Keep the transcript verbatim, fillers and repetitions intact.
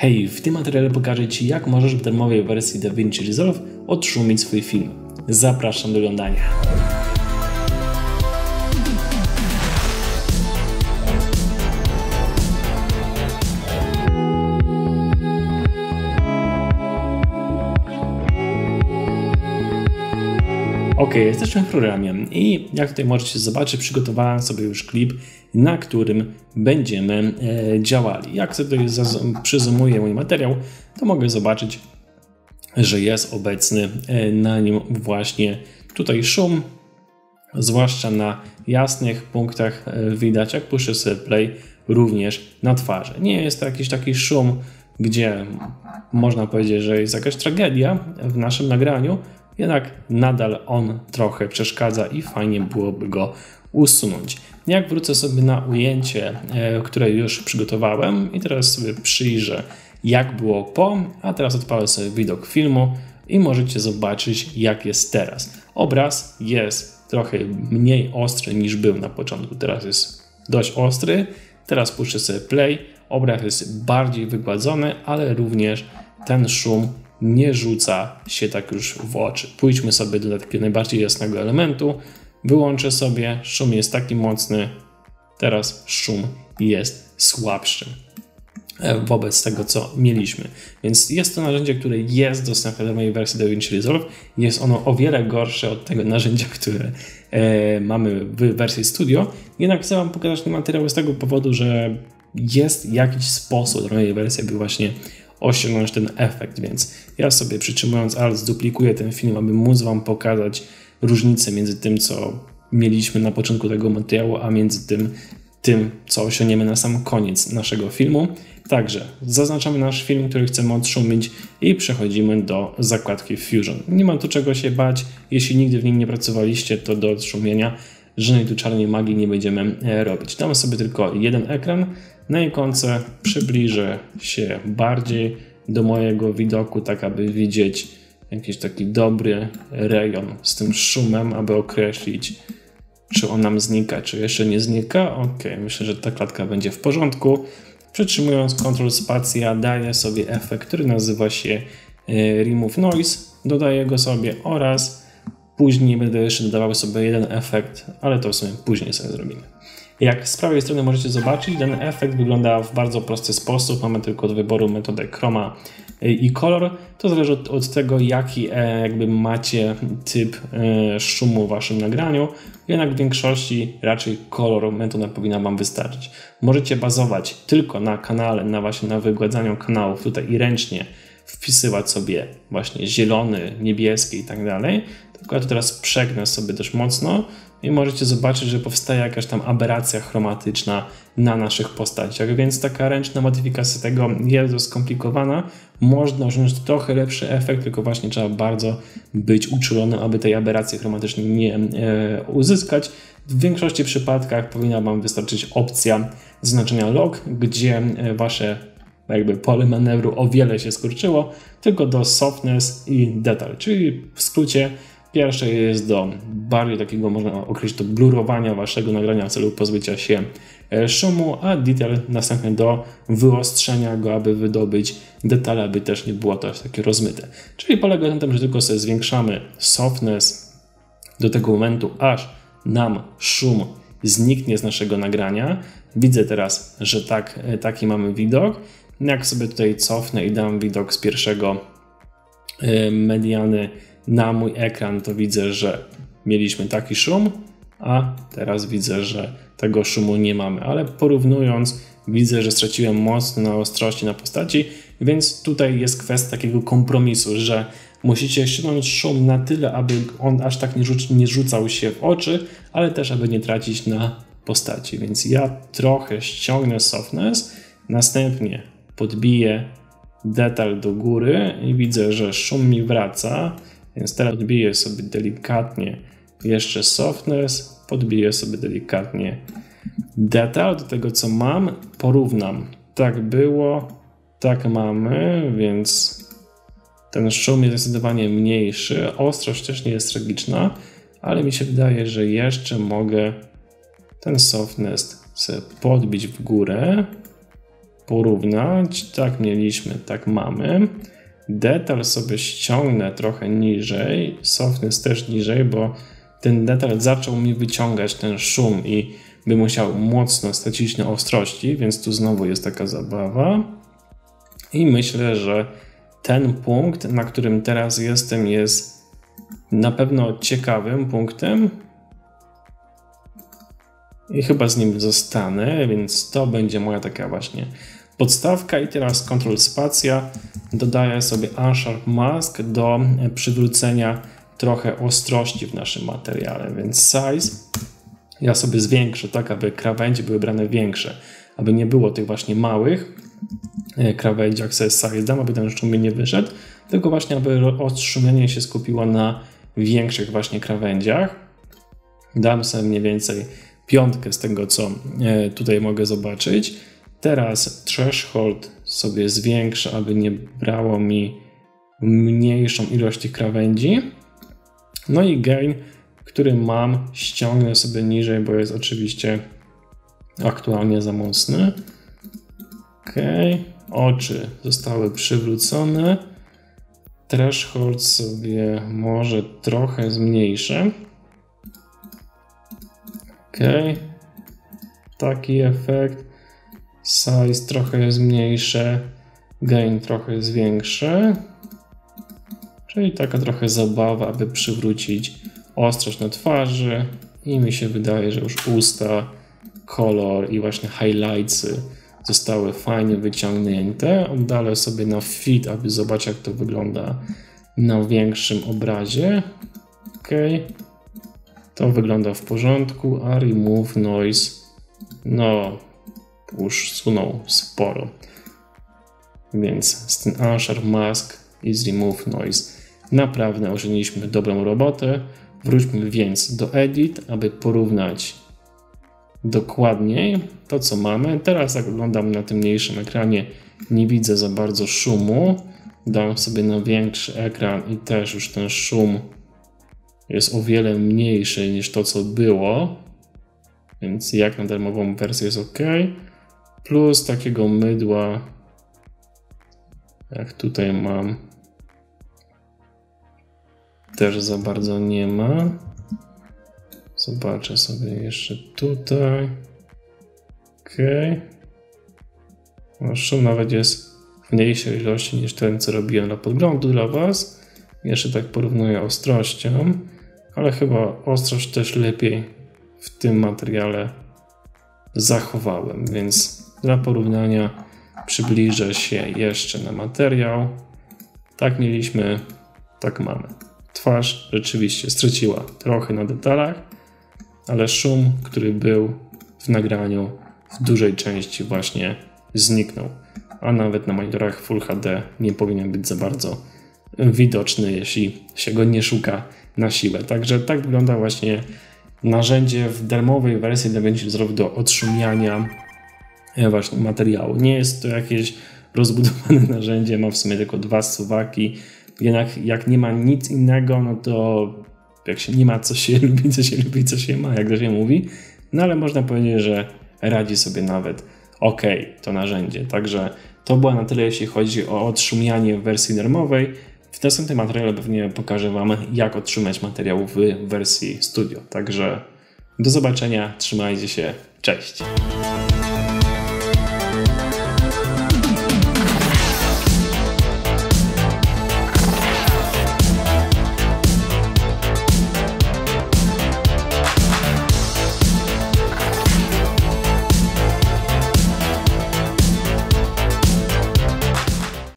Hej, w tym materiale pokażę Ci, jak możesz w darmowej wersji DaVinci Resolve odszumić swój film. Zapraszam do oglądania. Ok, jesteśmy w programie i jak tutaj możecie zobaczyć, przygotowałem sobie już klip, na którym będziemy e, działali. Jak sobie tutaj przyzumuję mój materiał, to mogę zobaczyć, że jest obecny e, na nim właśnie tutaj szum, zwłaszcza na jasnych punktach e, widać, jak puszczę sobie play, również na twarzy. Nie jest to jakiś taki szum, gdzie można powiedzieć, że jest jakaś tragedia w naszym nagraniu, jednak nadal on trochę przeszkadza i fajnie byłoby go usunąć. Jak wrócę sobie na ujęcie, które już przygotowałem i teraz sobie przyjrzę, jak było po, a teraz odpalę sobie widok filmu i możecie zobaczyć, jak jest teraz. Obraz jest trochę mniej ostry niż był na początku, teraz jest dość ostry. Teraz puszczę sobie play, obraz jest bardziej wygładzony, ale również ten szum nie rzuca się tak już w oczy. Pójdźmy sobie do takiego najbardziej jasnego elementu. Wyłączę sobie, szum jest taki mocny, teraz szum jest słabszy wobec tego, co mieliśmy. Więc jest to narzędzie, które jest dostępne do mojej wersji DaVinci Resolve. Jest ono o wiele gorsze od tego narzędzia, które e, mamy w wersji Studio. Jednak chcę Wam pokazać ten materiał z tego powodu, że jest jakiś sposób do mojej wersji, by właśnie osiągnąć ten efekt, więc ja sobie przytrzymując Alt zduplikuję ten film, aby móc Wam pokazać różnicę między tym, co mieliśmy na początku tego materiału, a między tym, tym co osiągniemy na sam koniec naszego filmu. Także zaznaczamy nasz film, który chcemy odszumić i przechodzimy do zakładki Fusion. Nie ma tu czego się bać, jeśli nigdy w nim nie pracowaliście, to do odszumienia żadnej tu czarnej magii nie będziemy robić. Damy sobie tylko jeden ekran. Na ikonce przybliżę się bardziej do mojego widoku, tak aby widzieć jakiś taki dobry rejon z tym szumem, aby określić, czy on nam znika, czy jeszcze nie znika. Ok, myślę, że ta klatka będzie w porządku. Przytrzymując Ctrl Spacja daję sobie efekt, który nazywa się Remove Noise. Dodaję go sobie oraz później będę jeszcze dodawał sobie jeden efekt, ale to w sumie później sobie zrobimy. Jak z prawej strony możecie zobaczyć, ten efekt wygląda w bardzo prosty sposób. Mamy tylko do wyboru metodę Chroma i Color. To zależy od, od tego, jaki e, jakby macie typ e, szumu w Waszym nagraniu. Jednak w większości raczej Color metoda powinna Wam wystarczyć. Możecie bazować tylko na kanale, na właśnie na wygładzaniu kanałów tutaj i ręcznie wpisywać sobie właśnie zielony, niebieski i tak dalej. Tylko ja to teraz przegnę sobie dość mocno i możecie zobaczyć, że powstaje jakaś tam aberracja chromatyczna na naszych postaciach, więc taka ręczna modyfikacja tego jest dość skomplikowana. Można osiągnąć trochę lepszy efekt, tylko właśnie trzeba bardzo być uczulonym, aby tej aberracji chromatycznej nie e, uzyskać. W większości przypadkach powinna Wam wystarczyć opcja zaznaczenia log, gdzie Wasze jakby pole manewru o wiele się skurczyło, tylko do softness i detail, czyli w skrócie pierwsze jest do bardziej takiego, można określić, to blurowania Waszego nagrania w celu pozbycia się szumu, a detail następnie do wyostrzenia go, aby wydobyć detale, aby też nie było to aż takie rozmyte. Czyli polega na tym, że tylko sobie zwiększamy softness do tego momentu, aż nam szum zniknie z naszego nagrania. Widzę teraz, że tak, taki mamy widok. Jak sobie tutaj cofnę i dam widok z pierwszego mediany na mój ekran, to widzę, że mieliśmy taki szum, a teraz widzę, że tego szumu nie mamy, ale porównując widzę, że straciłem mocno na ostrości na postaci, więc tutaj jest kwestia takiego kompromisu, że musicie ściągnąć szum na tyle, aby on aż tak nie, rzuc nie rzucał się w oczy, ale też aby nie tracić na postaci, więc ja trochę ściągnę softness, następnie podbiję detal do góry i widzę, że szum mi wraca, więc teraz podbiję sobie delikatnie jeszcze softness, podbiję sobie delikatnie detal do tego, co mam, porównam. Tak było, tak mamy, więc ten szum jest zdecydowanie mniejszy, ostrość też nie jest tragiczna, ale mi się wydaje, że jeszcze mogę ten softness sobie podbić w górę porównać. Tak mieliśmy, tak mamy. Detal sobie ściągnę trochę niżej, softness też niżej, bo ten detal zaczął mi wyciągać ten szum i by musiał mocno stracić na ostrości, więc tu znowu jest taka zabawa. I myślę, że ten punkt, na którym teraz jestem, jest na pewno ciekawym punktem. I chyba z nim zostanę, więc to będzie moja taka właśnie podstawka. I teraz Ctrl Spacja, dodaję sobie Unsharp Mask do przywrócenia trochę ostrości w naszym materiale, więc size ja sobie zwiększę tak, aby krawędzie były brane większe, aby nie było tych właśnie małych krawędzi, jak sobie size dam, aby ten szumień nie wyszedł, tylko właśnie aby odszumienie się skupiło na większych właśnie krawędziach. Dam sobie mniej więcej piątkę z tego, co tutaj mogę zobaczyć. Teraz threshold sobie zwiększę, aby nie brało mi mniejszą ilość tych krawędzi. No i gain, który mam, ściągnę sobie niżej, bo jest oczywiście aktualnie za mocny. Ok, oczy zostały przywrócone. Threshold sobie może trochę zmniejszę. Ok, taki efekt. Size trochę zmniejszę, gain trochę zwiększę. Czyli taka trochę zabawa, aby przywrócić ostrość na twarzy. I mi się wydaje, że już usta, kolor i właśnie highlightsy zostały fajnie wyciągnięte. Oddalę sobie na fit, aby zobaczyć, jak to wygląda na większym obrazie. Ok, to wygląda w porządku, a remove noise no już sunął sporo. Więc z tym Unsharp Mask i z remove noise naprawdę uczyniliśmy dobrą robotę. Wróćmy więc do edit, aby porównać dokładniej to, co mamy. Teraz jak oglądam na tym mniejszym ekranie, nie widzę za bardzo szumu. Dam sobie na większy ekran i też już ten szum jest o wiele mniejszy niż to, co było. Więc jak na darmową wersję jest ok. Plus takiego mydła, jak tutaj mam, też za bardzo nie ma. Zobaczę sobie jeszcze tutaj. Ok. No, szum nawet jest w mniejszej ilości niż ten, co robiłem dla podglądu dla Was. Jeszcze tak porównuję ostrością, ale chyba ostrość też lepiej w tym materiale zachowałem, więc dla porównania przybliżę się jeszcze na materiał. Tak mieliśmy, tak mamy. Twarz rzeczywiście straciła trochę na detalach, ale szum, który był w nagraniu, w dużej części właśnie zniknął. A nawet na monitorach Full H D nie powinien być za bardzo widoczny, jeśli się go nie szuka na siłę. Także tak wygląda właśnie narzędzie w darmowej wersji DaVinci Resolve do odszumiania właśnie materiału. Nie jest to jakieś rozbudowane narzędzie, ma w sumie tylko dwa suwaki. Jednak jak nie ma nic innego, no to jak się nie ma, co się lubi, co się lubi, co się ma, jak to się mówi. No ale można powiedzieć, że radzi sobie nawet ok to narzędzie. Także to było na tyle, jeśli chodzi o odszumianie w wersji darmowej. W następnym materiale pewnie pokażę Wam, jak odszumiać materiał w wersji studio. Także do zobaczenia, trzymajcie się, cześć!